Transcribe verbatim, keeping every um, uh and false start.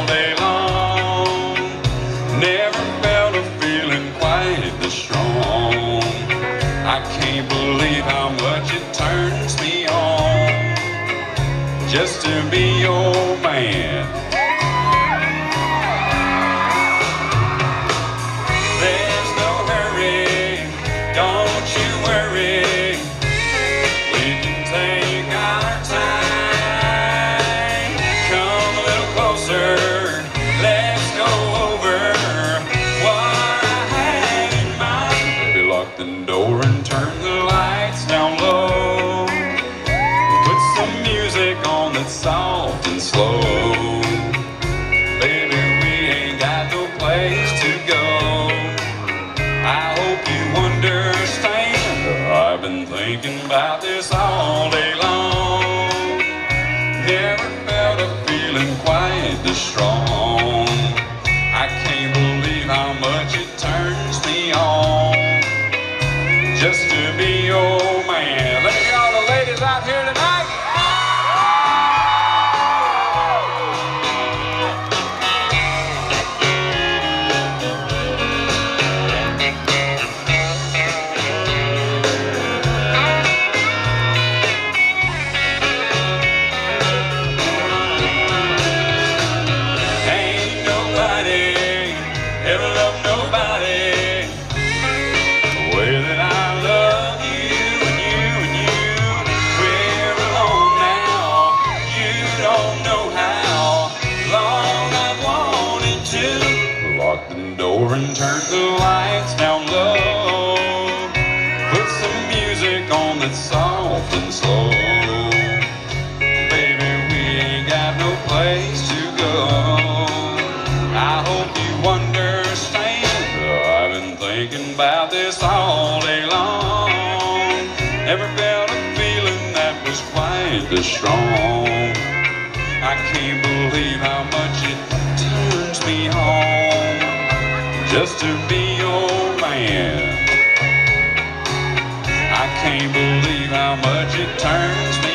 all day long. Never felt a feeling quite this strong. I can't believe how much it turns me on just to be your man. There's no hurry, don't you worry. We can take our time. Come a little closer, let's go over what I had in mind. Baby, lock the door and turn the lights down low. Put some music on that's soft and slow. Baby, we ain't got no place to go. I hope you understand. I've been thinking about this all day long. Never felt a feeling quite this strong. I can't believe how much it turns me on just to be your man. Let me get all the ladies out here tonight. Ever love nobody the way that I love you and you and you. We're alone now, you don't know how long I've wanted to. Lock the door and turn the lights down low. Put some music on that's soft and slow. Baby, we ain't got no place to go. I hope you understand. I've been thinking about this all day long. Never felt a feeling that was quite this strong. I can't believe how much it turns me on just to be your man. I can't believe how much it turns me